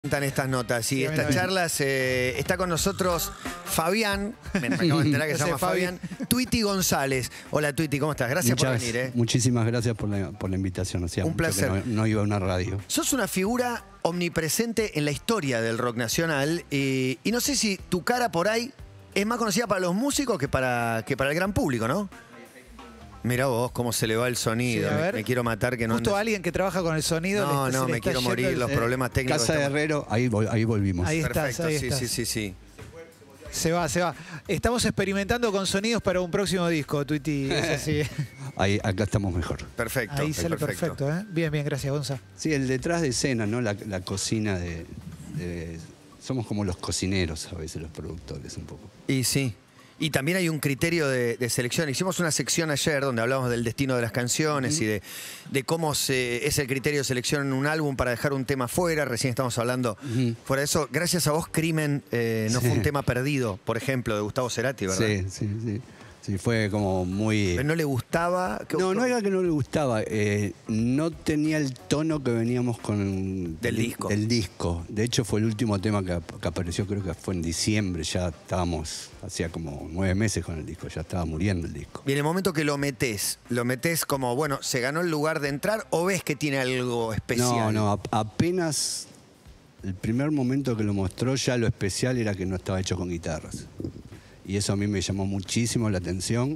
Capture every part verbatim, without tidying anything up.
Están estas notas y Sí, estas charlas. Eh, está con nosotros Fabián, me acabo de enterar que se llama Fabián, Twitty González. Hola Twitty, ¿cómo estás? Gracias Muchas, por venir. ¿eh? Muchísimas gracias por la, por la invitación. Hacía Un mucho placer. que no, no iba a una radio. Sos una figura omnipresente en la historia del rock nacional y, y no sé si tu cara por ahí es más conocida para los músicos que para, que para el gran público, ¿no? Mirá vos cómo se le va el sonido. Sí, a me, ver. me quiero matar que no... Justo andes- alguien que trabaja con el sonido. No, le- se no, le me está quiero yendo morir. el- Los problemas técnicos. Casa de estamos- Herrero, ahí, vol- ahí volvimos. Ahí estás, Perfecto, ahí sí, estás. sí, sí, sí. Se va, se va. Estamos experimentando con sonidos para un próximo disco, Twitty. Es así. Ahí, acá estamos mejor. Perfecto. Ahí sale perfecto, ¿eh? Bien, bien, gracias, Gonza. Sí, el detrás de escena, ¿no? La, la cocina de, de- Somos como los cocineros a veces, los productores, un poco. Y sí. Y también hay un criterio de, de selección. Hicimos una sección ayer donde hablamos del destino de las canciones uh-huh. y de, de cómo se, es el criterio de selección en un álbum para dejar un tema fuera. Recién estamos hablando uh-huh. fuera de eso. Gracias a vos, Crimen eh, no sí. fue un tema perdido, por ejemplo, de Gustavo Cerati, ¿verdad? Sí, sí, sí. Sí, fue como muy... ¿Pero no le gustaba? No, no era que no le gustaba. Eh, no tenía el tono que veníamos con... Del el, disco. Del disco. De hecho, fue el último tema que, que apareció, creo que fue en diciembre. Ya estábamos, hacía como nueve meses con el disco. Ya estaba muriendo el disco. Y en el momento que lo metés, ¿lo metés como, bueno, se ganó el lugar de entrar o ves que tiene algo especial? No, no, a- apenas... El primer momento que lo mostró, ya lo especial era que no estaba hecho con guitarras. Y eso a mí me llamó muchísimo la atención.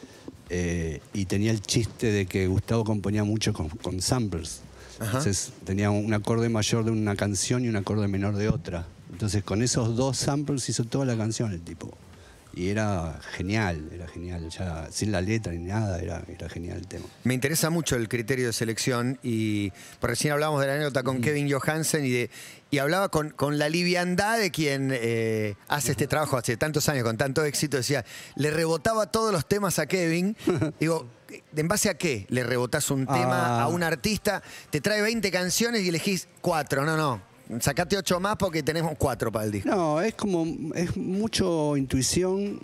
Eh, y tenía el chiste de que Gustavo componía mucho con, con samplers. Ajá. Entonces tenía un acorde mayor de una canción y un acorde menor de otra. Entonces con esos dos samples hizo toda la canción el tipo. Y era genial, era genial. Ya sin la letra ni nada, era, era genial el tema. Me interesa mucho el criterio de selección y por recién hablábamos de la anécdota con mm. Kevin Johansen y, de, y hablaba con, con la liviandad de quien eh, hace este trabajo hace tantos años con tanto éxito. Decía, le rebotaba todos los temas a Kevin. Digo, ¿en base a qué le rebotás un tema ah. a un artista? Te trae veinte canciones y elegís cuatro. No, no. Sacate ocho más porque tenemos cuatro para el disco. No, es como, es mucho intuición,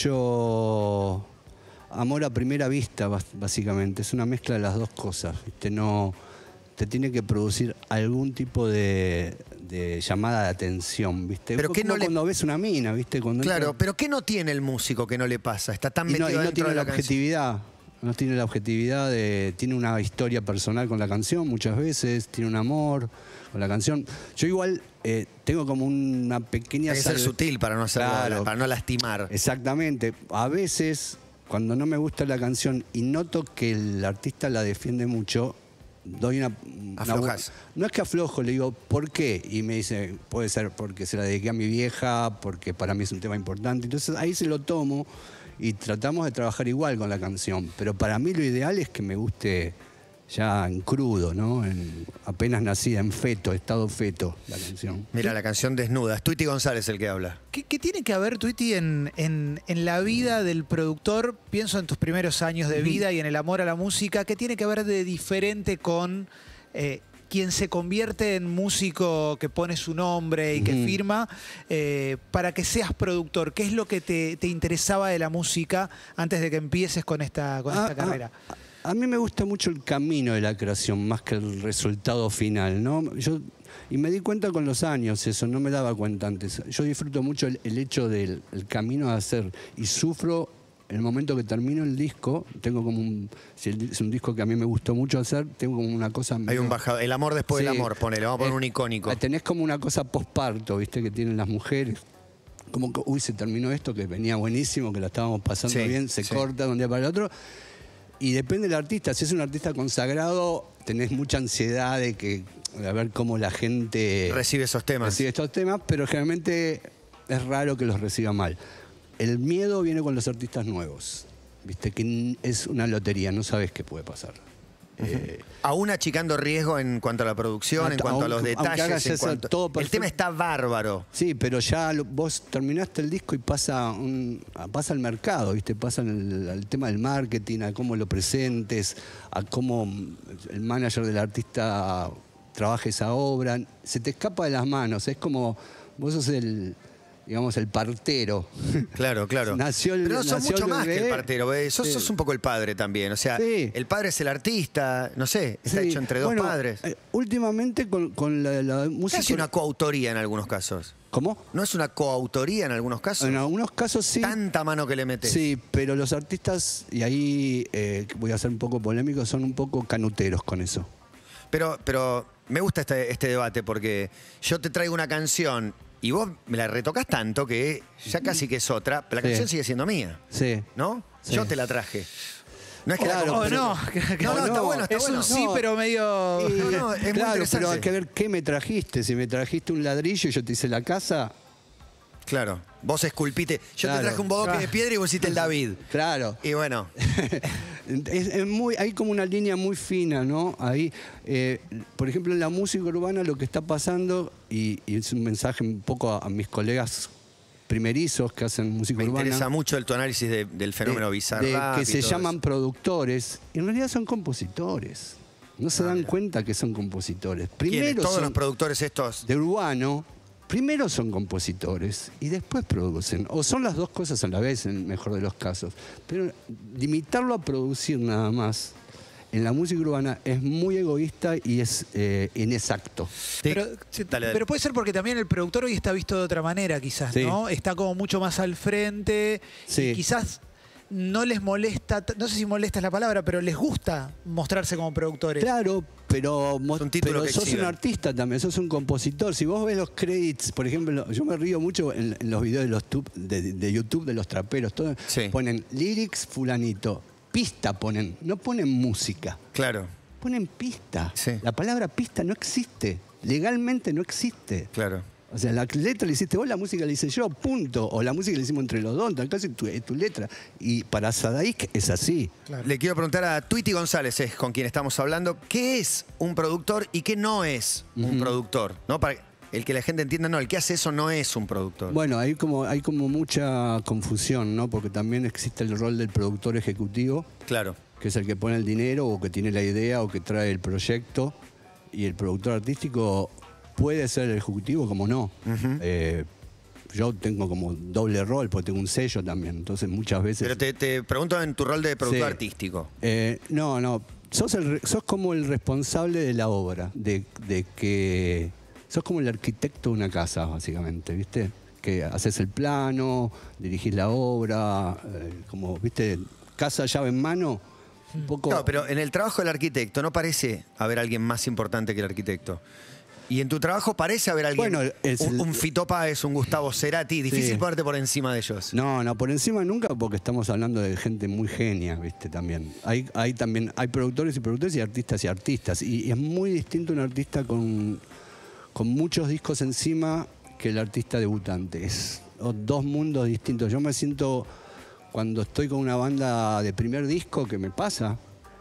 mucho amor a primera vista, básicamente. Es una mezcla de las dos cosas, ¿viste? No, te tiene que producir algún tipo de, de llamada de atención, ¿viste? Pero ¿qué no le... cuando ves una mina, ¿viste? Cuando claro, entra... pero ¿qué no tiene el músico que no le pasa? Está tan y metido no, y no dentro tiene de la, la objetividad. canción. No tiene la objetividad de... Tiene una historia personal con la canción muchas veces, tiene un amor con la canción. Yo igual eh, tengo como una pequeña... Hay que ser salve... sutil para no, hacerlo, claro, para no lastimar. Exactamente. A veces, cuando no me gusta la canción y noto que el artista la defiende mucho, doy una... Aflojas. Una, no es que aflojo, le digo, ¿por qué? Y me dice, puede ser porque se la dediqué a mi vieja, porque para mí es un tema importante. Entonces ahí se lo tomo y tratamos de trabajar igual con la canción. Pero para mí lo ideal es que me guste ya en crudo, ¿no? En, apenas nacida, en feto, estado feto, la canción. Mira, la canción Desnuda. Es Twitty González el que habla. ¿Qué, qué tiene que haber, Twitty, en, en, en la vida del productor? Pienso en tus primeros años de vida y en el amor a la música. ¿Qué tiene que ver de diferente con eh, quien se convierte en músico que pone su nombre y que uh-huh. firma eh, para que seas productor? ¿Qué es lo que te, te interesaba de la música antes de que empieces con esta, con ah, esta carrera? Ah, A mí me gusta mucho el camino de la creación, más que el resultado final, ¿no? Yo, y me di cuenta con los años eso, no me daba cuenta antes. Yo disfruto mucho el, el hecho del el camino de hacer y sufro el momento que termino el disco. Tengo como un... Si es un disco que a mí me gustó mucho hacer, tengo como una cosa... Hay un bajado, el amor después sí, del amor, ponele, vamos a poner es, un icónico. Tenés como una cosa posparto, ¿viste? Que tienen las mujeres. Como que, uy, se terminó esto, que venía buenísimo, que la estábamos pasando sí, bien, se sí. corta de un día para el otro. Y depende del artista. Si es un artista consagrado, tenés mucha ansiedad de que de ver cómo la gente recibe esos temas. Recibe estos temas, pero generalmente es raro que los reciba mal. El miedo viene con los artistas nuevos. Viste que es una lotería, no sabes qué puede pasar. Uh-huh. eh, aún achicando riesgo en cuanto a la producción, aunque, en cuanto a los detalles. En cuanto, todo el tema está bárbaro. Sí, pero ya lo, vos terminaste el disco y pasa un, pasa al mercado, ¿viste? Pasa el, el tema del marketing, a cómo lo presentes, a cómo el manager del artista trabaja esa obra. Se te escapa de las manos. Es como vos sos el, digamos, el partero. Claro, claro. Nació el- Pero no sos nació mucho el más que bebé. el partero, ¿ves? Sos, Sí. sos un poco el padre también. O sea, Sí. el padre es el artista, no sé, está Sí. hecho entre dos Bueno, padres. eh, últimamente con, con la, la música... Casi una coautoría en algunos casos. ¿Cómo? ¿No es una coautoría en algunos casos? En algunos casos sí. Tanta mano que le metes. Sí, pero los artistas, y ahí eh, voy a ser un poco polémico, son un poco canuteros con eso. Pero, pero me gusta este, este debate porque yo te traigo una canción y vos me la retocás tanto que ya casi que es otra, pero la Sí. canción sigue siendo mía, Sí. ¿no? Sí. Yo te la traje. No es que Claro, la Oh, compré. no. No, no, está bueno, está es bueno. un sí, No. pero medio... Y- No, no, es muy claro, interesante. pero hay que ver qué me trajiste. Si me trajiste un ladrillo y yo te hice la casa, Claro, vos esculpite. Yo Claro. te traje un bodoque Claro. de piedra y vos hiciste el David. claro. Y bueno, Es, es muy, hay como una línea muy fina, ¿no? Ahí, eh, por ejemplo, en la música urbana lo que está pasando, y, y es un mensaje un poco a, a mis colegas primerizos que hacen música me urbana. interesa mucho el tu análisis de- del fenómeno de- bizarro. de que se llaman productores, y en realidad son compositores. No se Ah, dan mira. cuenta que son compositores. ¿Quiénes? Primero Todos son los productores estos. de urbano, primero son compositores y después producen. O son las dos cosas a la vez, en el mejor de los casos. Pero limitarlo a producir nada más en la música urbana es muy egoísta y es eh, inexacto. Pero, sí, Dale, dale. pero puede ser porque también el productor hoy está visto de otra manera, quizás, Sí. ¿no? Está como mucho más al frente. Sí. Y quizás no les molesta, no sé si molesta es la palabra, pero les gusta mostrarse como productores. Claro, pero, mo- Es un título pero que sos un exhiben. artista también, sos un compositor. Si vos ves los credits, por ejemplo, yo me río mucho en, en los videos de, los tub- de, de YouTube de los traperos, todo, Sí. ponen lyrics fulanito, pista ponen, no ponen música, Claro, ponen pista. Sí. La palabra pista no existe, legalmente no existe. claro. O sea, la letra la hiciste vos, la música la hice yo, punto. O la música la hicimos entre los dos, casi tu, es tu letra. Y para Sadaik es así. Claro. Le quiero preguntar a Tweety González, es con quien estamos hablando, ¿qué es un productor y qué no es un productor? ¿No? Para el que la gente entienda, no, el que hace eso no es un productor. Bueno, hay como, hay como mucha confusión, ¿no? Porque también existe el rol del productor ejecutivo, Claro. que es el que pone el dinero o que tiene la idea o que trae el proyecto. Y el productor artístico puede ser el ejecutivo como no. Eh, yo tengo como doble rol porque tengo un sello también. Entonces muchas veces... Pero te, te pregunto en tu rol de productor Sí. artístico. Eh, no, no. Sos, el re- sos como el responsable de la obra, de, de que... Sos como el arquitecto de una casa, básicamente, ¿viste? Que haces el plano, dirigís la obra, eh, como, ¿viste? Casa, llave en mano, un poco... Claro, pero en el trabajo del arquitecto no parece haber alguien más importante que el arquitecto. Y en tu trabajo parece haber alguien, Bueno, es un, el- un Fito Páez, un Gustavo Cerati, difícil Sí. ponerte por encima de ellos. No, no, por encima nunca, porque estamos hablando de gente muy genia, ¿viste? También. Hay, hay también, hay productores y productores y artistas y artistas. Y, y es muy distinto un artista con, con muchos discos encima que el artista debutante. Es o- dos mundos distintos. Yo me siento, cuando estoy con una banda de primer disco, que me pasa,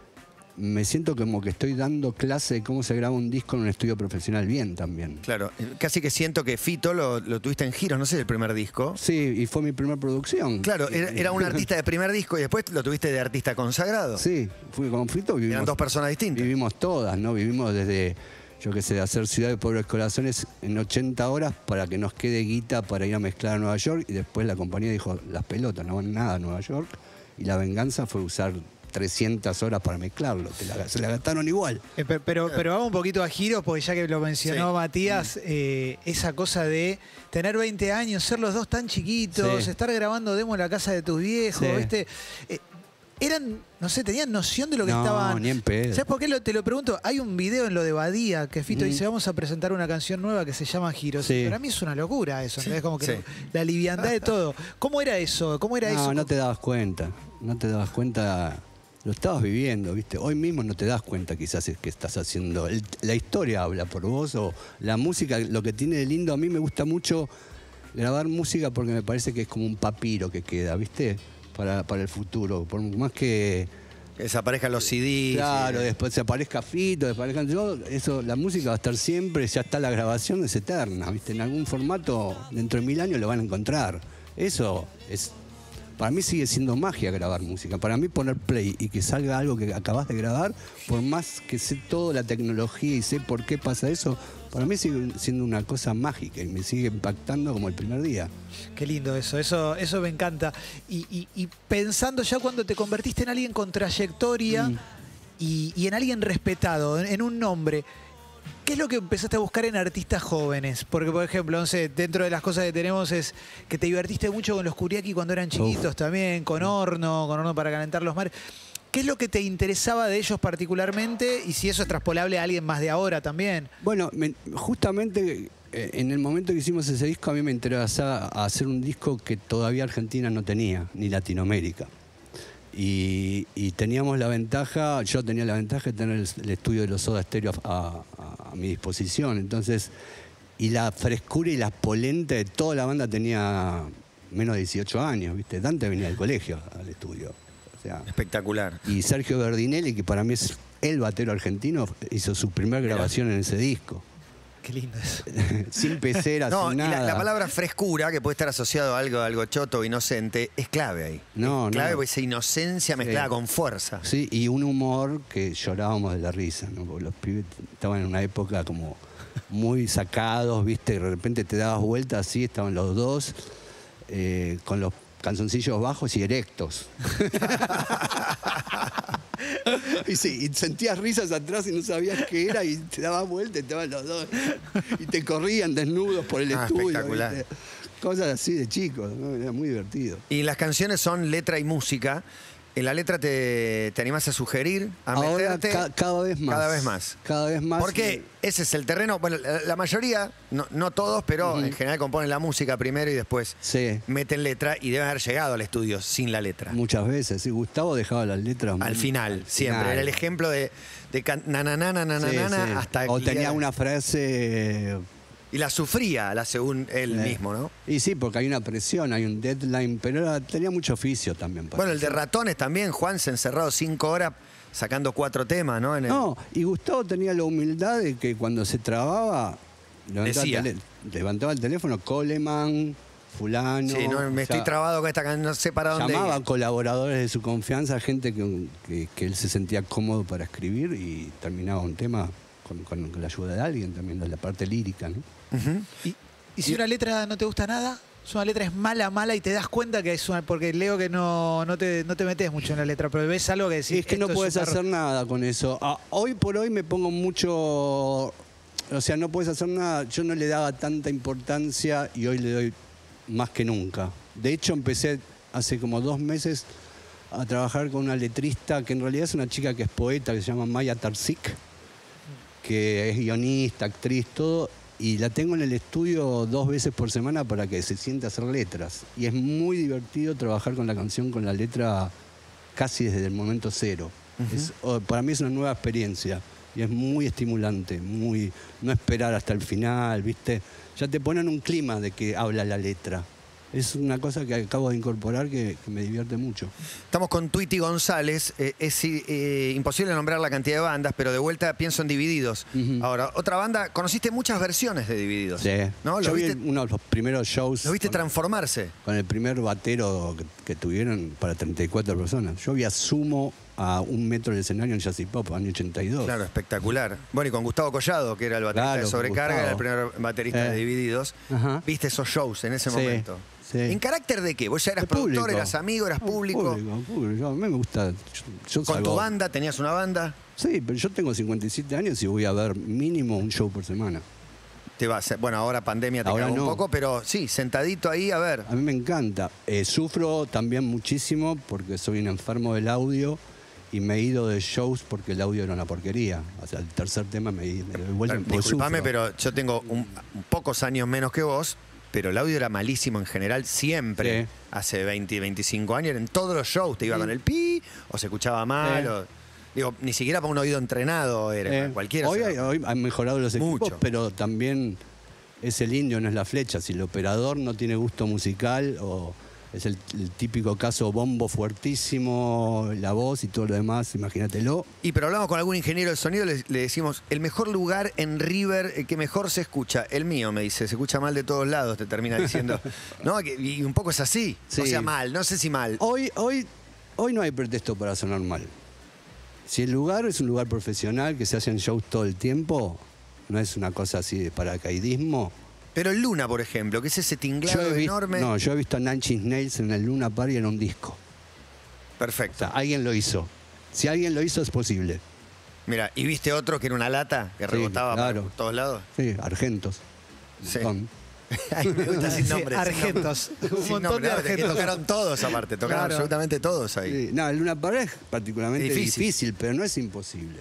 me siento como que estoy dando clase de cómo se graba un disco en un estudio profesional bien también. Claro, casi que siento que Fito lo, lo tuviste en giros, no sé, el primer disco. Sí, y fue mi primera producción. Claro, era, era un artista de primer disco y después lo tuviste de artista consagrado. Sí, fui con Fito, vivimos, Eran dos personas distintas. vivimos todas, ¿no? Vivimos desde, yo qué sé, hacer Ciudad de Pobres Corazones en ochenta horas para que nos quede guita para ir a mezclar a Nueva York y después la compañía dijo, las pelotas no van nada a Nueva York y la venganza fue usar trescientas horas para mezclarlo, te la- se la gastaron igual. Eh, pe- pero, pero vamos un poquito a giros, porque ya que lo mencionó Sí. Matías, eh, esa cosa de tener veinte años, ser los dos tan chiquitos, Sí. estar grabando demo en la casa de tus viejos, Sí. ¿viste? Eh, eran, no sé, tenían noción de lo que No, estaban. ni en pedo. ¿Sabes por qué lo- te lo pregunto? Hay un video en lo de Badía que Fito Mm. dice: vamos a presentar una canción nueva que se llama Giros. Sí. Para mí es una locura eso, ¿entendés? Como que Sí. la liviandad de todo. ¿Cómo era eso? ¿Cómo era No, eso? no te dabas cuenta, no te dabas cuenta, lo estabas viviendo, ¿viste? Hoy mismo no te das cuenta quizás es que estás haciendo, el- la historia habla por vos o la música, lo que tiene de lindo, a mí me gusta mucho grabar música porque me parece que es como un papiro que queda, ¿viste? Para, para el futuro, por más que... Que desaparezcan los C Ds. Claro, eh, después se aparezca Fito, aparezcan yo, eso, la música va a estar siempre, ya está la grabación, es eterna, ¿viste? En algún formato, dentro de mil años lo van a encontrar. Eso es, para mí sigue siendo magia grabar música. Para mí poner play y que salga algo que acabas de grabar, por más que sé toda la tecnología y sé por qué pasa eso, para mí sigue siendo una cosa mágica y me sigue impactando como el primer día. Qué lindo eso, eso, eso me encanta. Y, y- y pensando ya cuando te convertiste en alguien con trayectoria Mm. y, y en alguien respetado, en, en un nombre, ¿qué es lo que empezaste a buscar en artistas jóvenes? Porque, por ejemplo, no sé, dentro de las cosas que tenemos es que te divertiste mucho con los Kuriaki cuando eran chiquitos Uf. también, con Horno, con Horno para calentar los mares. ¿Qué es lo que te interesaba de ellos particularmente y si eso es traspolable a alguien más de ahora también? Bueno, me- justamente eh, en el momento que hicimos ese disco a mí me interesaba hacer un disco que todavía Argentina no tenía, ni Latinoamérica. Y, y teníamos la ventaja, yo tenía la ventaja de tener el, el estudio de los Soda Stereo a, a- a mi disposición. Entonces, y la frescura y la polenta de toda la banda tenía menos de dieciocho años, ¿viste? Dante venía del colegio al estudio. O sea, Espectacular. y Sergio Verdinelli, que para mí es el batero argentino, hizo su primera grabación en ese disco. Qué lindo eso. Sin peceras, No, sin y nada. la, la palabra frescura, que puede estar asociado a algo, algo choto, inocente, es clave ahí. No, es clave no. porque esa inocencia mezclada Sí. con fuerza. Sí, y un humor que llorábamos de la risa, ¿no? Porque los pibes estaban en una época como muy sacados, ¿viste? Y de repente te dabas vuelta así, estaban los dos eh, con los calzoncillos bajos y erectos. Y sí, y sentías risas atrás y no sabías qué era y te dabas vuelta y estaban los dos. Y te corrían desnudos por el Ah, estudio. espectacular. ¿viste? Cosas así de chicos, ¿no? Era muy divertido. Y las canciones son letra y música. En la letra te, te animás a sugerir, a Ahora meterte. ca- cada vez más. Cada vez más. Cada vez más. Porque ese es el terreno. Bueno, la, la mayoría, no, no todos, pero Ujú. en general componen la música primero y después Sí, meten letra y deben haber llegado al estudio sin la letra. muchas veces. Sí, Gustavo dejaba las letras Al muy- final, al siempre. final. Era el ejemplo de, de can- nananana, Sí, nananana, sí. hasta O que- tenía una frase. Y la sufría, la según él eh, mismo, ¿no? Y sí, porque hay una presión, hay un deadline, pero era- tenía mucho oficio también. para Bueno, el de eso. ratones también, Juan se encerrado cinco horas sacando cuatro temas, ¿no? En el- No, y Gustavo tenía la humildad de que cuando se trababa, levantaba, Decía. el, tele- levantaba el teléfono, Coleman, fulano. Sí, no, me o sea, estoy trabado con esta canción, no sé para dónde Llamaba a ir. colaboradores de su confianza, gente que, que- que él se sentía cómodo para escribir y terminaba un tema con, con- con la ayuda de alguien también, de la parte lírica, ¿no? Ujú. ¿Y, y si una letra no te gusta nada? Si una letra es mala, mala y te das cuenta que es una... Porque leo que no, no, te, no te metes mucho en la letra, pero ves algo que decís... Sí, es que no esto puedes súper- hacer nada con eso. Ah, hoy por hoy me pongo mucho... O sea, no puedes hacer nada. Yo no le daba tanta importancia y hoy le doy más que nunca. De hecho, empecé hace como dos meses a trabajar con una letrista que en realidad es una chica que es poeta, que se llama Maya Tarsik, que es guionista, actriz, todo, y la tengo en el estudio dos veces por semana para que se siente a hacer letras. Y es muy divertido trabajar con la canción, con la letra casi desde el momento cero. Es- o- para mí es una nueva experiencia y es muy estimulante, muy no esperar hasta el final, ¿viste? Ya te ponen un clima de que habla la letra. Es una cosa que acabo de incorporar que, que me divierte mucho. Estamos con Tweety González. Eh, es eh, imposible nombrar la cantidad de bandas, pero de vuelta pienso en Divididos. Ujú. Ahora, otra banda, conociste muchas versiones de Divididos. Sí. ¿No? Yo ¿Lo vi viste, uno de los primeros shows lo viste con, transformarse? con el primer batero que, que tuvieron para treinta y cuatro personas. Yo vi a Sumo a un metro del escenario en Jazz y Pop, año ochenta y dos. Claro, espectacular. Bueno, y con Gustavo Collado, que era el baterista Claro, de Sobrecarga, era el Gustavo. primer baterista Eh. de Divididos. Ajá. ¿Viste esos shows en ese Sí, momento? sí. ¿En carácter de qué? ¿Vos ya eras De productor, público. eras amigo, eras público? Público, público. Yo- a mí me gusta. Yo, yo ¿Con salgo- tu banda? ¿Tenías una banda? Sí, pero yo tengo cincuenta y siete años y voy a ver mínimo un show por semana. Te vas, a- bueno, ahora pandemia te Ahora cagó un no. poco, pero sí, sentadito ahí, a ver. A mí me encanta. Eh, sufro también muchísimo porque soy un enfermo del audio y me he ido de shows porque el audio era una porquería. O sea, el tercer tema me, me doy vuelta porque Disculpame, sufro. pero yo tengo un, un pocos años menos que vos, pero el audio era malísimo en general siempre. Sí. Hace veinte, veinticinco años, en todos los shows te iba Sí. con el pi, o se escuchaba mal, Sí. o, digo, ni siquiera para un oído entrenado era, Eh, cualquiera. hoy, se- hay- hoy han mejorado los equipos, Mucho. pero también es el indio, no es la flecha. Si el operador no tiene gusto musical o es el, el típico caso bombo fuertísimo, la voz y todo lo demás, imagínatelo. Y pero hablamos con algún ingeniero de sonido, le, le decimos, el mejor lugar en River, el que mejor se escucha, el mío, me dice, se escucha mal de todos lados, te termina diciendo. ¿No? Que- Y un poco es así. Sí. O sea, mal, no sé si mal. Hoy, hoy, hoy no hay pretexto para sonar mal. Si el lugar es un lugar profesional, que se hacen shows todo el tiempo, no es una cosa así de paracaidismo. Pero el Luna, por ejemplo, que es ese tinglado Yo he visto- enorme. No, yo he visto a Nine Inch Nails en el Luna Park y en un disco. O Perfecto. sea, alguien lo hizo. Si alguien lo hizo, es posible. Mira, ¿y viste otro que era una lata que Sí, rebotaba claro. por todos lados? Sí, Argentos. Sí. Son. Ay, me gusta sin Sí, nombre. sin argentos. nombre. Un Sin montón nombre, de no, es que argentos. tocaron todos aparte, tocaron Claro. absolutamente todos ahí. Sí, no, el Luna Park es particularmente Difícil. difícil. pero no es imposible.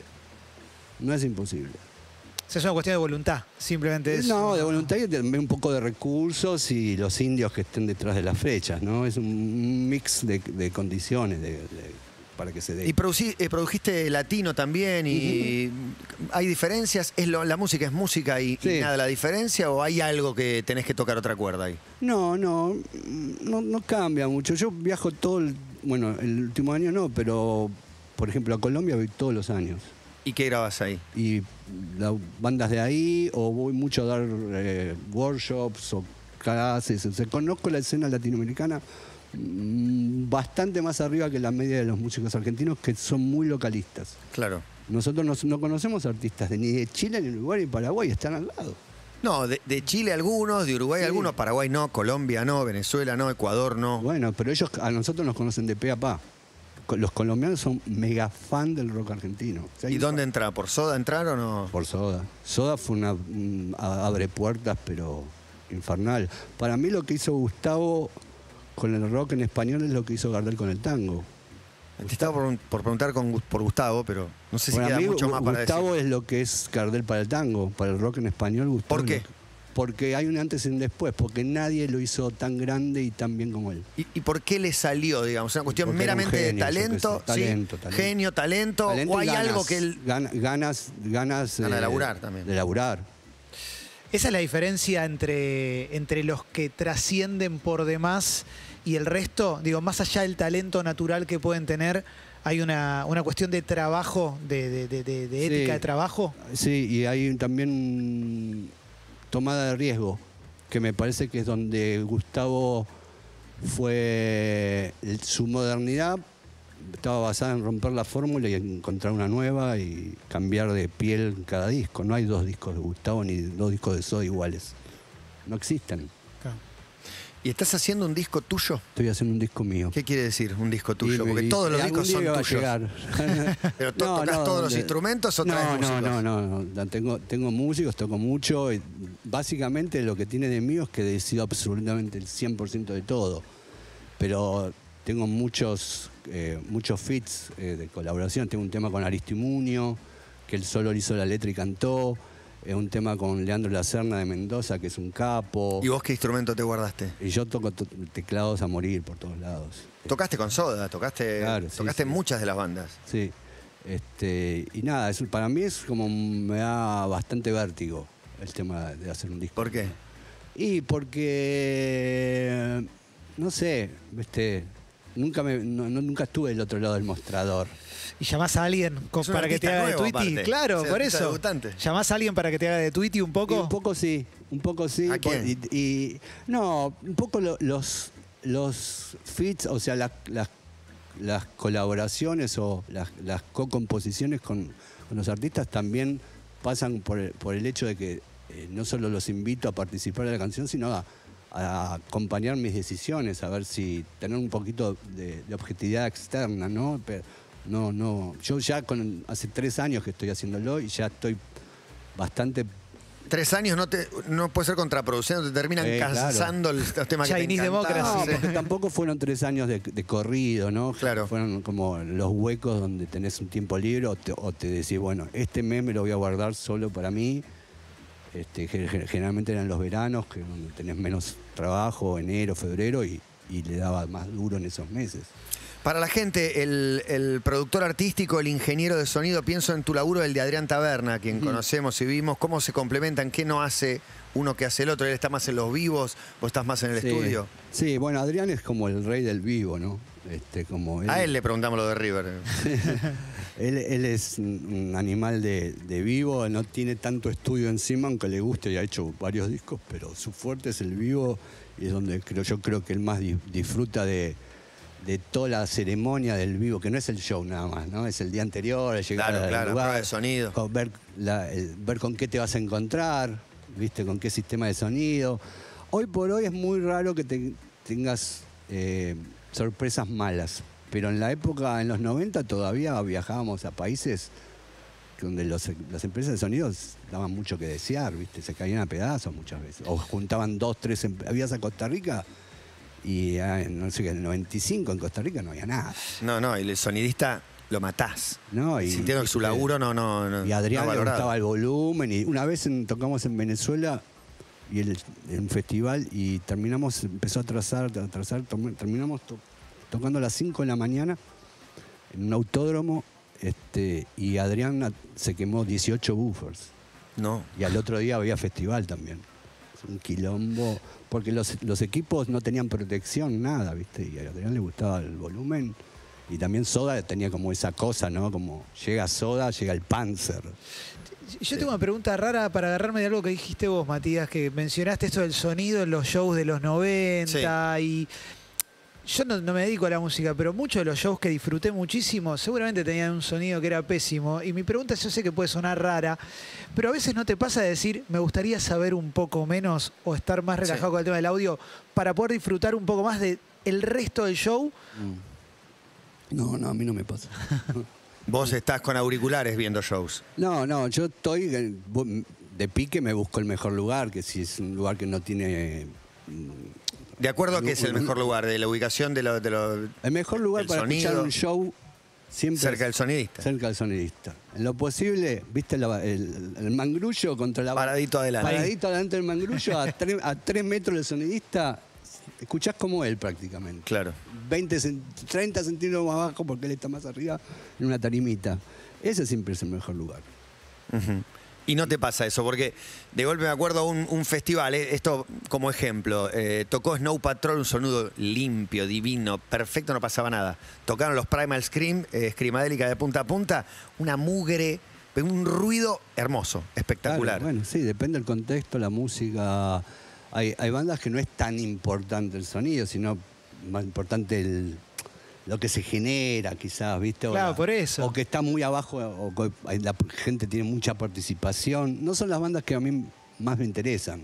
No es imposible. O sea, es una cuestión de voluntad, simplemente es. No, de voluntad y también un poco de recursos y los indios que estén detrás de las flechas, ¿no? Es un mix de, de condiciones de, de- para que se dé. Y producí- eh, produjiste latino también y hay diferencias. ¿Es lo- la música es música y, y Sí. nada la diferencia o hay algo que tenés que tocar otra cuerda ahí? No, no, no, no cambia mucho. Yo viajo todo el, bueno, el último año no, pero por ejemplo a Colombia voy todos los años. ¿Y qué grabas ahí? Y las bandas de ahí, o voy mucho a dar eh, workshops o clases. O sea, conozco la escena latinoamericana mm, bastante más arriba que la media de los músicos argentinos, que son muy localistas. Claro. Nosotros no, no conocemos artistas de, ni de Chile, ni de Uruguay, ni de Paraguay, están al lado. No, de, de Chile algunos, de Uruguay Sí. algunos, Paraguay no, Colombia no, Venezuela no, Ecuador no. Bueno, pero ellos a nosotros nos conocen de pe a pa. Co- Los colombianos son mega fan del rock argentino. O sea, ¿Y hay- dónde entra? ¿Por Soda entraron o no? Por Soda. Soda fue una mm, a- abre puertas, pero infernal. Para mí lo que hizo Gustavo con el rock en español es lo que hizo Gardel con el tango. Te estaba por, por preguntar con, Gus- por Gustavo, pero no sé si Para queda mí, mucho más para Gustavo decir. es lo que es Gardel para el tango, para el rock en español. Gustavo ¿Por es qué? lo que- porque hay un antes y un después, porque nadie lo hizo tan grande y tan bien como él. ¿Y, y por qué le salió, digamos? ¿Una cuestión Porque era un meramente genio, de yo qué sé. talento? ¿sí? Talento, talento. Genio, talento, Talento o y hay ganas, algo que él... gan- ganas, ganas Gana de eh, laburar también. De laburar. Esa es la diferencia entre, entre los que trascienden por demás y el resto. Digo, más allá del talento natural que pueden tener, hay una, una cuestión de trabajo, de, de- de- de- de Sí. ética de trabajo. Sí, y hay también tomada de riesgo, que me parece que es donde Gustavo fue el- su modernidad estaba basada en romper la fórmula y encontrar una nueva y cambiar de piel cada disco. No hay dos discos de Gustavo ni dos discos de Soda iguales. No existen. ¿Y estás haciendo un disco tuyo? Estoy haciendo un disco mío. ¿Qué quiere decir un disco Y- tuyo? Porque y- todos los y algún discos son día va a tuyos. llegar. ¿Pero to- tocas todos los instrumentos o traes no, músicos? No, no, no, no. Tengo, tengo músicos, toco mucho. y básicamente lo que tiene de mío es que decido absolutamente el cien por ciento de todo. Pero tengo muchos, eh, muchos feats eh, de colaboración. Tengo un tema con Aristimunio, que él solo hizo la letra y cantó. Es un tema con Leandro Lacerna de Mendoza, que es un capo. ¿Y vos qué instrumento te guardaste? Y yo toco to- teclados a morir por todos lados. Tocaste con Soda, tocaste, Claro, sí, tocaste sí. muchas de las bandas. Sí. Este, y nada, es- para mí es como me da bastante vértigo el tema de hacer un disco. ¿Por qué? Y porque, no sé, este, nunca, me, no- no- nunca estuve del otro lado del mostrador. Y llamás a alguien co- Es un para que te artista haga nuevo, de Twitty. aparte. Claro, Es por artista eso. debutante. ¿Llamás a alguien para que te haga de Twitty un Y poco? un poco sí, un poco sí. ¿A quién? Y, y- no, un poco lo- los, los feats, o sea, las, las, las colaboraciones o las, las co-composiciones con, con los artistas también pasan por el, por el hecho de que eh, no solo los invito a participar de la canción, sino a, a acompañar mis decisiones, a ver si tener un poquito de, de objetividad externa, ¿no? Pero no, no. Yo ya con, hace tres años que estoy haciéndolo y ya estoy bastante. Tres años no te no puede ser contraproducente, te terminan Eh, claro. cansando los los temas que te Chinese encantaban. Democracy. No, Sí. porque tampoco fueron tres años de, de corrido, ¿no? Claro. Fueron como los huecos donde tenés un tiempo libre o te, o te decís, bueno, este mes me lo voy a guardar solo para mí. Este, ge- ge- generalmente eran los veranos, que donde tenés menos trabajo, enero, febrero, y, y le daba más duro en esos meses. Para la gente, el, el productor artístico, el ingeniero de sonido, pienso en tu laburo, el de Adrián Taberna, a quien conocemos y vimos, cómo se complementan, qué no hace uno que hace el otro. Él está más en los vivos, vos estás más en el Sí. estudio. Sí, bueno, Adrián es como el rey del vivo, ¿no? Este, como A él le preguntamos lo de River. Él, él es un un animal de, de vivo, no tiene tanto estudio encima, aunque le guste y ha hecho varios discos, pero su fuerte es el vivo y es donde creo, yo creo que él más di- disfruta de, de toda la ceremonia del vivo, que no es el show nada más, ¿no? Es el día anterior, el llegar Claro, al claro, lugar, prueba de sonido. con- ver, la- el- ver con qué te vas a encontrar, ¿viste? Con qué sistema de sonido. Hoy por hoy es muy raro que te- tengas eh, sorpresas malas, pero en la época, en los noventa, todavía viajábamos a países donde los- las empresas de sonido daban mucho que desear, ¿viste? Se caían a pedazos muchas veces. O juntaban dos, tres... em- Habías a Costa Rica y ah, no sé qué, en el noventa y cinco en Costa Rica no había nada. No, no, y el sonidista lo matás. No, y, Sintiendo que su laburo no, no, no. Y a Adrián no le valorado. gustaba el volumen. Y una vez en- tocamos en Venezuela y el, en un festival y terminamos, empezó a atrasar, a atrasar, tom- terminamos to- tocando a las cinco de la mañana en un autódromo este, y Adrián a- se quemó dieciocho buffers. No. Y al otro día había festival también. Es un quilombo, porque los, los equipos no tenían protección, nada, ¿viste? Y a Adrián le gustaba el volumen. Y también Soda tenía como esa cosa, ¿no? Como llega Soda, llega el Panzer. Yo tengo una pregunta rara para agarrarme de algo que dijiste vos, Matías, que mencionaste esto del sonido en los shows de los noventa y yo no, no me dedico a la música, pero muchos de los shows que disfruté muchísimo seguramente tenían un sonido que era pésimo. Y mi pregunta, yo sé que puede sonar rara, pero a veces no te pasa de decir, me gustaría saber un poco menos o estar más relajado Sí. con el tema del audio para poder disfrutar un poco más del resto del show. No, no, a mí no me pasa. Vos estás con auriculares viendo shows. No, no, yo estoy eh, bu- de pique, me busco el mejor lugar, que si es un lugar que no tiene... ¿De acuerdo a qué es el Un- mejor lugar? ¿De la ubicación de lo, de lo El mejor lugar El para escuchar sonido. un show siempre cerca es del sonidista? cerca del sonidista. En lo posible, viste la- el, el mangrullo contra la... Paradito adelante. Paradito adelante del mangrullo, a, tres, a tres metros del sonidista, escuchás como él prácticamente. Claro. veinte, cent- treinta centímetros más abajo porque él está más arriba en una tarimita. Ese siempre es el mejor lugar. Ujú. Y no te pasa eso, porque de golpe me acuerdo un, un festival, eh, esto como ejemplo, eh, tocó Snow Patrol, un sonido limpio, divino, perfecto, no pasaba nada. Tocaron los Primal Scream, eh, Screamadélica de punta a punta, una mugre, un ruido hermoso, espectacular. Claro, bueno, sí, depende del contexto, la música. Hay, hay bandas que no es tan importante el sonido, sino más importante el, lo que se genera, quizás, ¿viste? O Claro, la- por eso. O que está muy abajo, o que hay- la gente tiene mucha participación. No son las bandas que a mí más me interesan.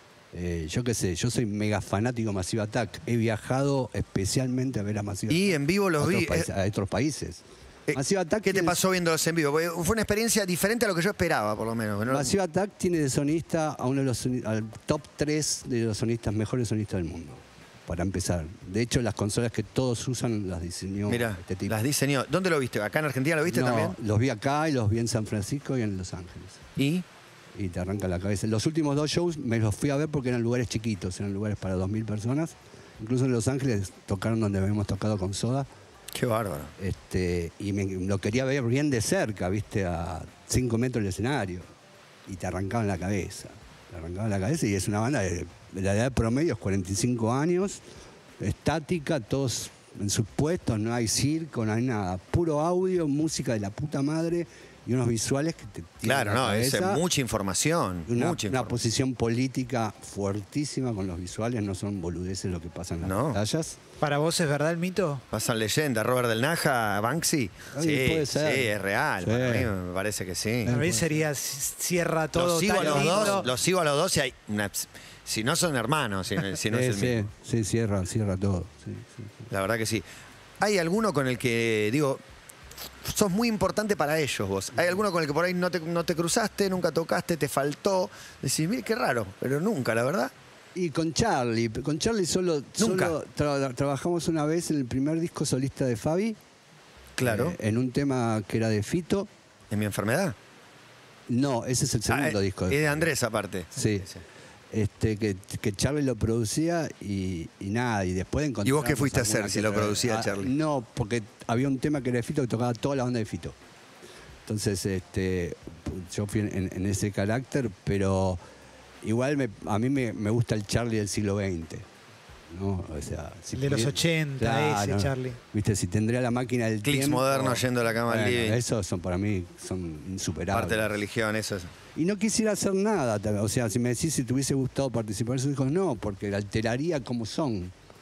Eh, yo qué sé, yo soy mega fanático de Massive Attack. He viajado especialmente a ver a Massive Y Attack en vivo a los otros vi. países- eh, a otros países. eh, Massive Attack ¿Qué te tiene- pasó viéndolos en vivo? Porque fue una experiencia diferente a lo que yo esperaba, por lo menos. ¿no? Massive Attack tiene de sonista a uno de los soni- al top tres de los sonistas, mejores sonistas del mundo. Para empezar. De hecho, las consolas que todos usan las diseñó Mira, este tipo. las diseñó. ¿Dónde lo viste? ¿Acá en Argentina lo viste No, también? los vi acá y los vi en San Francisco y en Los Ángeles. ¿Y? Y te arranca la cabeza. Los últimos dos shows me los fui a ver porque eran lugares chiquitos, eran lugares para dos mil personas. Incluso en Los Ángeles tocaron donde habíamos tocado con Soda. Qué bárbaro. Este, y me, lo quería ver bien de cerca, viste, a cinco metros del escenario. Y te arrancaban la cabeza. Te arrancaban la cabeza y es una banda de, de la edad promedio, es cuarenta y cinco años, estática, todos en sus puestos, no hay circo, no hay nada. Puro audio, música de la puta madre y unos visuales que te tiran Claro, la no, es cabeza. mucha información. Una, mucha una información. posición política fuertísima con los visuales, no son boludeces lo que pasa en las No. pantallas. ¿Para vos es verdad el mito? Pasan leyenda, Robert del Naja, Banksy. Ay, sí, puede ser. sí, es real. Sí. Para mí me parece que sí. Para mí sería cierra todo Los sigo, a tan los lindo. dos, los sigo a los dos y hay una- si no son hermanos, si, si no sí, es el sí, mismo. sí, cierra, cierra todo. Sí, sí, sí. La verdad que sí. ¿Hay alguno con el que, digo, sos muy importante para ellos vos? ¿Hay alguno con el que por ahí no te, no te cruzaste, nunca tocaste, te faltó? Decís, mire, qué raro, pero nunca, la verdad. Y con Charlie, con Charlie solo, Nunca. solo tra- trabajamos una vez en el primer disco solista de Fabi, Claro. eh, en un tema que era de Fito. ¿En mi enfermedad? No, ese es el segundo Ah, eh, disco. Es de Andrés aparte. Sí. Este, que, que Charlie lo producía y, y nada, y después encontramos... ¿Y vos qué fuiste a hacer alguna si que lo otra- producía Ah, Charlie? No, porque había un tema que era de Fito que tocaba toda la banda de Fito. Entonces, este, yo fui en, en ese carácter, pero igual me- a mí me, me gusta el Charlie del siglo veinte. ¿No? O sea, si El de los pudiera- ochenta, ese Charlie. Viste, si tendría la máquina del Clics tiempo... modernos yendo a la cama al bueno, living. esos son para mí son insuperables. Parte de la religión, eso es. Y no quisiera hacer nada. O sea, si me decís si te hubiese gustado participar en esos hijos, no, porque alteraría como son.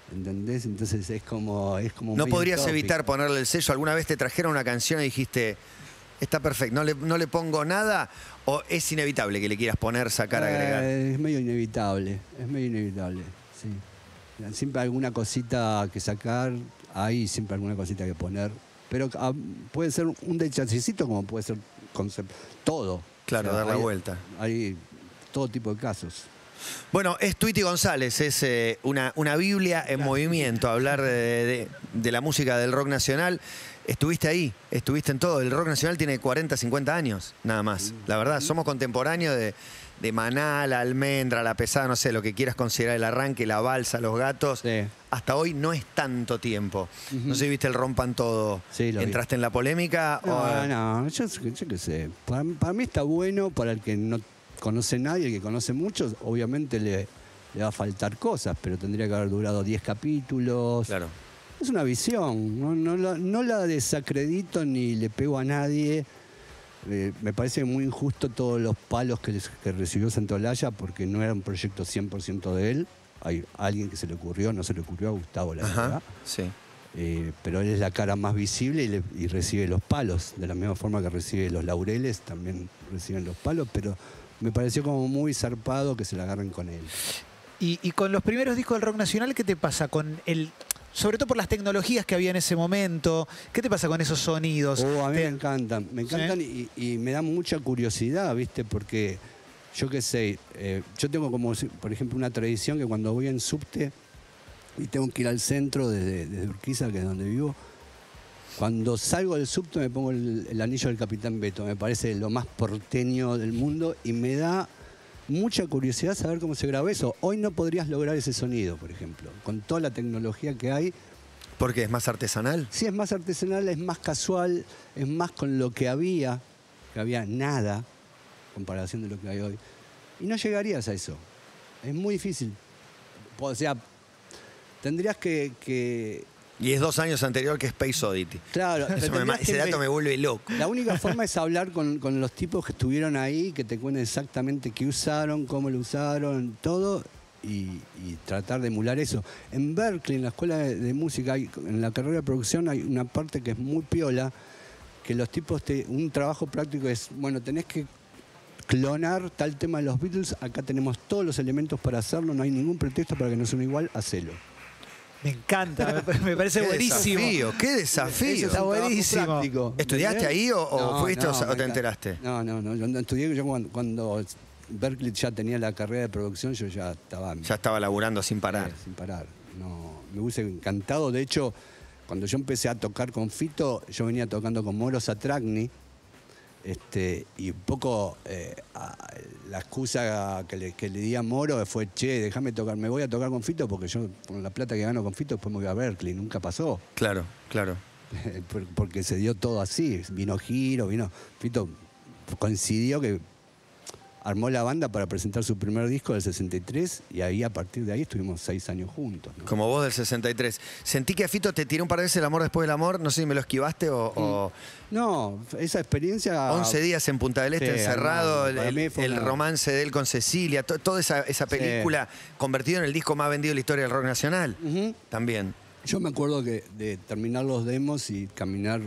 ¿entendés? Entonces es como... Es como No medio podrías utópico. evitar ponerle el sello. ¿Alguna vez te trajeron una canción y dijiste, está perfecto, no le, no le pongo nada? ¿O es inevitable que le quieras poner, sacar, Eh, agregar? Es medio inevitable, es medio inevitable, sí. Siempre alguna cosita que sacar, hay siempre alguna cosita que poner. Pero ah, puede ser un detallancito como puede ser concept, todo. Claro, O sea, dar la hay- vuelta. Hay todo tipo de casos. Bueno, es Tweety González, es eh, una, una Biblia en movimiento, hablar de, de- de la música del rock nacional. Estuviste ahí, estuviste en todo. El rock nacional tiene cuarenta, cincuenta años, nada más. La verdad, somos contemporáneos de, de Maná, La Almendra, La Pesada, no sé, lo que quieras considerar el arranque, La Balsa, Los Gatos. Sí. Hasta hoy no es tanto tiempo. No sé si viste el Rompan Todo. Sí, lo vi. ¿Entraste en la polémica? No, o- no, yo, yo qué sé. Para, para mí está bueno, para el que no conoce nadie, el que conoce muchos, obviamente le, le va a faltar cosas, pero tendría que haber durado diez capítulos. Claro. Es una visión, no, no la, no la desacredito ni le pego a nadie. Eh, me parece muy injusto todos los palos que, les- que recibió Santolaya porque no era un proyecto cien por ciento de él. Hay alguien que se le ocurrió, no se le ocurrió a Gustavo, la Ajá, verdad. sí. Eh, pero él es la cara más visible y, le- y recibe los palos, de la misma forma que recibe los laureles, también reciben los palos, pero me pareció como muy zarpado que se la agarren con él. Y, y con los primeros discos del rock nacional, ¿qué te pasa con el... Sobre todo por las tecnologías que había en ese momento, ¿qué te pasa con esos sonidos? Oh, a mí Te- me encantan, me encantan y, y me da mucha curiosidad, ¿viste? Porque yo qué sé, eh, yo tengo como, si- por ejemplo, una tradición que cuando voy en subte y tengo que ir al centro desde, desde Urquiza, que es donde vivo, cuando salgo del subte me pongo el, el anillo del Capitán Beto, me parece lo más porteño del mundo y me da mucha curiosidad saber cómo se grabó eso. Hoy no podrías lograr ese sonido, por ejemplo, con toda la tecnología que hay. ¿Porque es más artesanal? Sí, es más artesanal, es más casual, es más con lo que había, que había nada, en comparación de lo que hay hoy. Y no llegarías a eso. Es muy difícil. O sea, tendrías que... que- Y es dos años anterior que Space Oddity. claro, Eso me- tendrías que ese dato inve- me vuelve loco. La única forma es hablar con, con los tipos que estuvieron ahí, que te cuenten exactamente qué usaron, cómo lo usaron, todo, y, y tratar de emular eso. En Berkeley, en la escuela de, de música, hay- en la carrera de producción hay una parte que es muy piola, que los tipos, te, un trabajo práctico es, bueno, tenés que clonar tal tema de los Beatles, acá tenemos todos los elementos para hacerlo, no hay ningún pretexto para que no suene igual, hacelo. Me encanta, me, me parece Qué buenísimo. desafío, qué Ese desafío. es un Está trabajo buenísimo. práctico. ¿Estudiaste ahí o- o fuiste o- o te me encanta. enteraste? No, no, no. Yo no estudié, yo cuando, cuando Berkeley ya tenía la carrera de producción, yo ya estaba Ya estaba laburando sin parar. eh, sin parar. No, me hubiese encantado. De hecho, cuando yo empecé a tocar con Fito, yo venía tocando con Moro Satragni. Este, y un poco eh, a- la excusa que le, que le di a Moro fue, che, déjame tocar, me voy a tocar con Fito porque yo con la plata que gano con Fito después me voy a Berkeley, nunca pasó. Claro, claro. Por- porque se dio todo así, vino Giro, vino, Fito coincidió que armó la banda para presentar su primer disco del sesenta y tres y ahí a partir de ahí estuvimos seis años juntos. ¿no? Como vos del sesenta y tres. Sentí que a Fito te tiró un par de veces el amor después del amor. No sé si me lo esquivaste o, o No, esa experiencia... once días en Punta del Este Sí, encerrado, el, para mí el- fue el una- romance de él con Cecilia, to- toda esa, esa película convertido en el disco más vendido de la historia del rock nacional. Ujú. También. Yo me acuerdo que de terminar los demos y caminar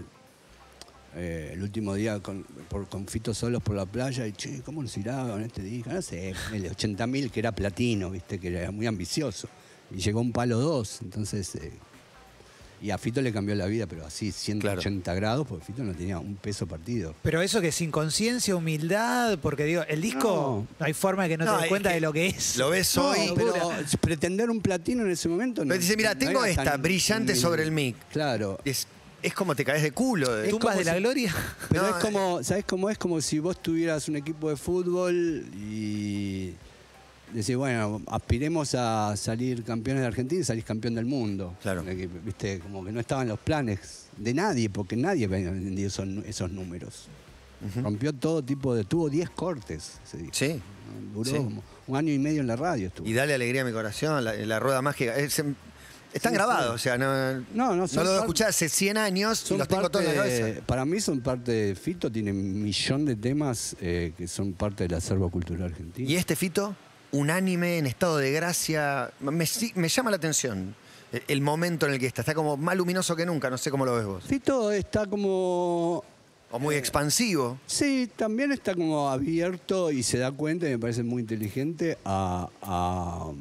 eh, el último día con, por, con Fito solos por la playa y, che, ¿cómo nos irá con este disco? No sé, el ochenta mil que era platino, viste, que era muy ambicioso. Y llegó un palo dos, entonces... eh, y a Fito le cambió la vida, pero así, ciento ochenta grados, porque Fito no tenía un peso partido. Pero eso que es inconsciencia, humildad, porque digo, el disco no, hay forma de que no, No, te des es cuenta que de lo que es. Lo ves No, hoy. pero pretender un platino en ese momento... No, Pero dice, mira, no tengo era esta, tan- brillante sobre el mic. Claro. Es, es como te caes de culo. de- Tumbas como de la si- gloria. Pero No, es como, ¿sabes cómo es? Como si vos tuvieras un equipo de fútbol y decís, bueno, aspiremos a salir campeones de Argentina y salís campeón del mundo. Claro. Que, viste, como que no estaban los planes de nadie, porque nadie había vendido esos, esos números. Ujú. Rompió todo tipo de... Tuvo diez cortes ese disco. Sí. Duró Sí. como un año y medio en la radio. Estuvo. Y dale alegría a mi corazón, la, la rueda mágica. Es- em, están Sí, grabados, sí. o sea, no, No, no, no son lo par- escuché hace cien años y Son los tengo parte todos en la de- cabeza. para mí son parte de Fito, tiene un millón de temas eh, que son parte del acervo cultural argentino. Y este Fito, unánime, en estado de gracia, me, si- me llama la atención. El, el momento en el que está. Está como más luminoso que nunca, no sé cómo lo ves vos. Fito está como... O muy expansivo. Sí, también está como abierto y se da cuenta, y me parece muy inteligente, a, a,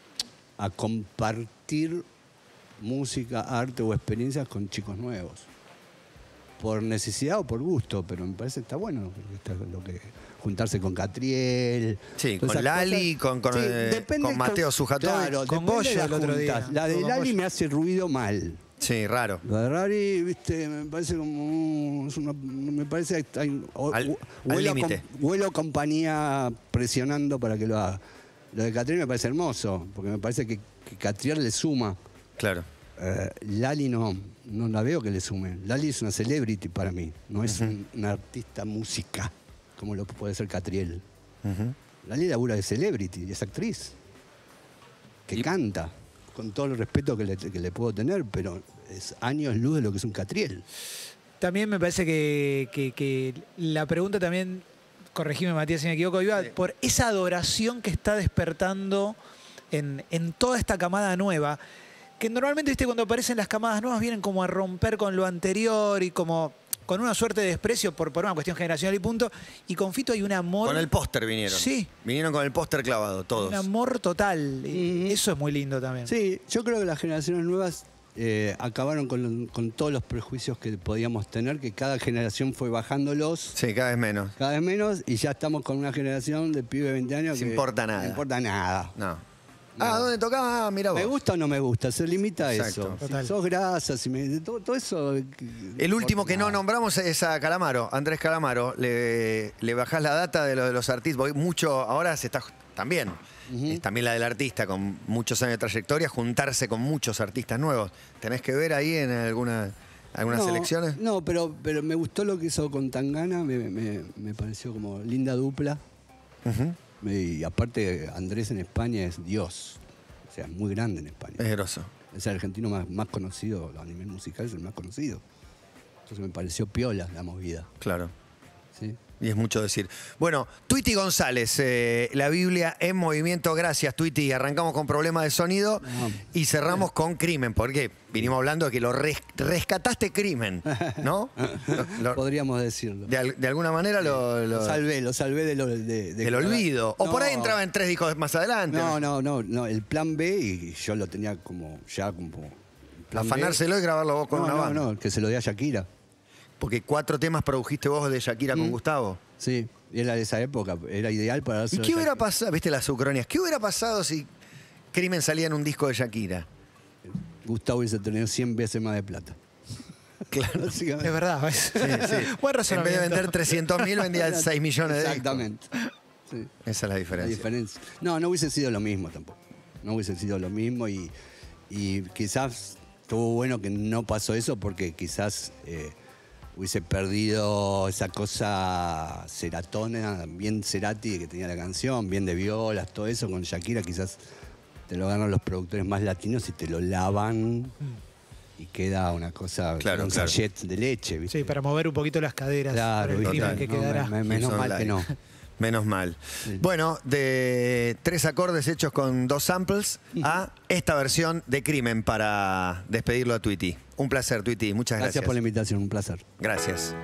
a compartir música, arte o experiencias con chicos nuevos. Por necesidad o por gusto, pero me parece que está bueno está lo que, juntarse con Catriel. Sí, todas con esas Lali, cosas. con, con, Sí, eh, depende con Mateo con- Sujatovich. Claro, Con depende de Goyo las el otro día. juntas. La de Con Lali Goyo. me hace ruido mal. Sí, raro. La de Rari, viste, me parece como. Es una, me parece que hay. o- Al- hu- al huelo, límite. com- huelo compañía presionando para que lo haga. Lo de Catriel me parece hermoso, porque me parece que, que Catriel le suma. Claro. Eh, Lali no, no la veo que le sume. Lali es una celebrity para mí, no es un, una artista música, como lo puede ser Catriel. Ujú. Lali labura de celebrity, y es actriz, que Y- canta, con todo el respeto que le, que le puedo tener, pero es años luz de lo que es un Catriel. También me parece que, que- que la pregunta también, corregime Matías si me equivoco, iba Sí. por esa adoración que está despertando en, en toda esta camada nueva, que normalmente, viste, cuando aparecen las camadas nuevas vienen como a romper con lo anterior y como con una suerte de desprecio por, por una cuestión generacional y punto. Y con Fito hay un amor, Con el póster vinieron. Sí. Vinieron con el póster clavado, todos. un amor total. Y Ujú. eso es muy lindo también. Sí, yo creo que las generaciones nuevas eh, acabaron con, con todos los prejuicios que podíamos tener, que cada generación fue bajándolos. Sí, cada vez menos. Cada vez menos, y ya estamos con una generación de pibes de veinte años Se que importa nada. no importa nada. No. Ah, ¿dónde tocaba? Ah, mira vos. ¿Me gusta o no me gusta? Se limita a Exacto. eso. Total. Si sos grasa, si me, todo, todo eso. El último que no nombramos es a Calamaro, Andrés Calamaro. Le, le bajás la data de, lo, de los artistas, porque mucho, ahora se está también, Ujú. es también la del artista, con muchos años de trayectoria, juntarse con muchos artistas nuevos. ¿Tenés que ver ahí en alguna, algunas no, selecciones? No, pero, pero me gustó lo que hizo con Tangana, me, me- me pareció como linda dupla. Ujú. Y aparte, Andrés en España es Dios. O sea, es muy grande en España. Es groso. Es el argentino más, más conocido, a nivel musical es el más conocido. Entonces me pareció piola la movida. Claro. ¿Sí? Y es mucho decir. Bueno, Twitty González, eh, la Biblia en movimiento. Gracias, Twitty. Arrancamos con problemas de sonido No. y cerramos con Crimen, porque vinimos hablando de que lo res- rescataste Crimen, ¿no? Lo- lo- Podríamos decirlo. de, al- de alguna manera lo, lo- Lo salvé, lo salvé de lo, de, de- del olvido. O por ahí entraba en tres discos más adelante. No, no, no, no, el plan B, y yo lo tenía como ya como plan B. Afanárselo y grabarlo vos con no, una no, banda. no, que se lo dé a Shakira. Porque cuatro temas produjiste vos de Shakira con Mm. Gustavo. Sí, y era de esa época, era ideal para ¿Y dárselo a qué hubiera Shakira. pasado? ¿Viste las ucranias? ¿Qué hubiera pasado si Crimen salía en un disco de Shakira? Gustavo hubiese tenido cien veces más de plata. Claro. Básicamente. Es verdad. ¿ves? Sí, sí. Buen En vez razonamiento. de vender trescientos mil, vendía seis millones de discos. Exactamente. Sí, Esa es la la diferencia. diferencia. No, no hubiese sido lo mismo tampoco. No hubiese sido lo mismo y, y quizás estuvo bueno que no pasó eso porque quizás eh, hubiese perdido esa cosa seratona, bien Cerati que tenía la canción, bien de violas, todo eso. Con Shakira quizás te lo ganan los productores más latinos y te lo lavan y queda una cosa, Claro, un claro. sachet de leche, ¿viste? Sí, para mover un poquito las caderas. Claro, para el ¿viste? crimen que No, quedará. me- me- menos Son mal live. que no. Menos mal. Sí. Bueno, de tres acordes hechos con dos samples a esta versión de Crimen para despedirlo a Twitty. Un placer, Twitty. Muchas gracias. Gracias por la invitación, un placer. Gracias.